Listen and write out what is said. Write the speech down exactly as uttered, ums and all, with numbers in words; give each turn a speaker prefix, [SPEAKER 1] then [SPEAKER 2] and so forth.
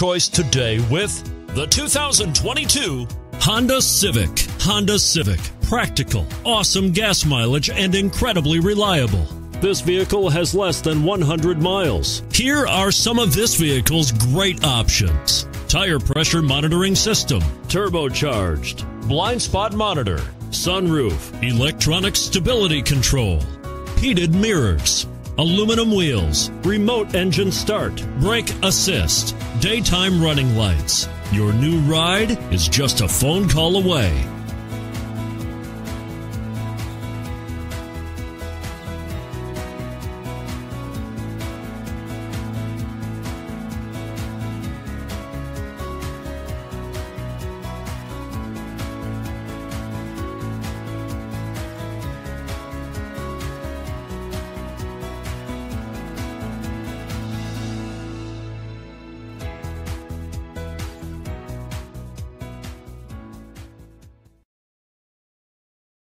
[SPEAKER 1] choice today with the two thousand twenty-two Honda Civic. Honda Civic. Practical, awesome gas mileage, and incredibly reliable. This vehicle has less than one hundred miles. Here are some of this vehicle's great options: tire pressure monitoring system, turbocharged, blind spot monitor, sunroof, electronic stability control, heated mirrors, aluminum wheels, remote engine start, brake assist, daytime running lights. Your new ride is just a phone call away.